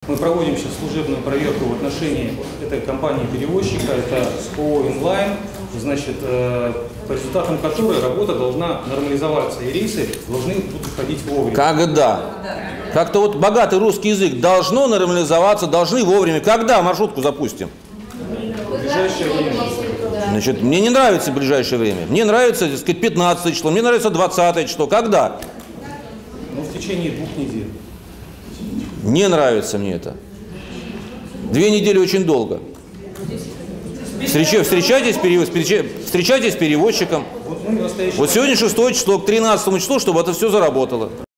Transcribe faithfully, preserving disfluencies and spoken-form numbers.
Мы проводим сейчас служебную проверку в отношении этой компании-перевозчика, это ООО «Инлайн», значит, по результатам которой работа должна нормализоваться, и рейсы должны будут ходить вовремя. Когда? Как-то вот богатый русский язык. Должно нормализоваться, должны вовремя. Когда маршрутку запустим? В ближайшее время. Значит, мне не нравится в ближайшее время. Мне нравится, так сказать, пятнадцатое число, мне нравится двадцатое число. Когда? Ну, в течение двух недель. Не нравится мне это. Две недели очень долго. Встречайтесь, встречайтесь с перевозчиком. Вот сегодня шестое число, к тринадцатому числу, чтобы это все заработало.